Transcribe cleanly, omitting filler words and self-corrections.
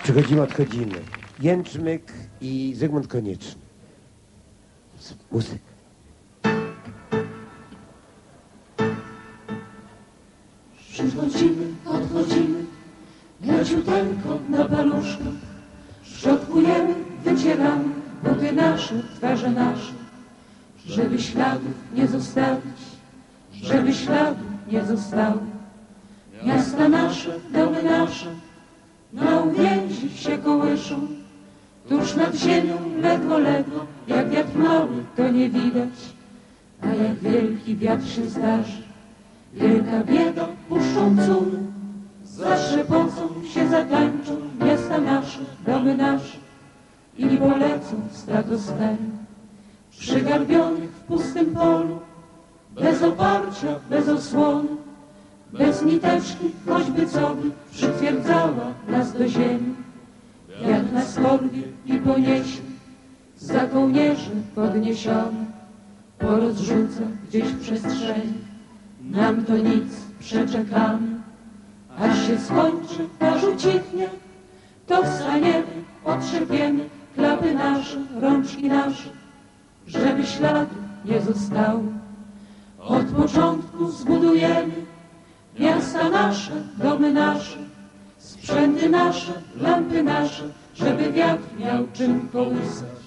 Przychodzimy, odchodzimy. Jęczmyk i Zygmunt Konieczny. Muzyka. Przychodzimy, odchodzimy, leciuteńko na paluszkach. Szczotkujemy, wycieramy buty nasze, twarze nasze, żeby śladów nie zostawić, żeby śladów nie zostało. Miasta nasze, domy nasze, na uwięzi się kołyszą, tuż nad ziemią ledwo, ledwo, jak wiatr mały, to nie widać, a jak wielki wiatr się zdarzy, wielka bieda, puszczą cumy, zaszepocą się, zatańczą miasta nasze, domy nasze i polecą w stratosferę. Przygarbionych w pustym polu, bez oparcia, bez osłony, bez niteczki, choćby co by przytwierdzała nas do ziemi. Jak nas porwie i poniesie, za kołnierzy podniesiony, porozrzuca gdzieś w przestrzeni. Nam to nic, przeczekamy, aż się skończy, aż ucichnie, to wstaniemy, otrzepiemy klapy nasze, rączki nasze, żeby śladu nie zostało. Od początku zbudujemy miasta nasze, domy nasze, sprzęty nasze, lampy nasze, żeby wiatr miał czym kołysać.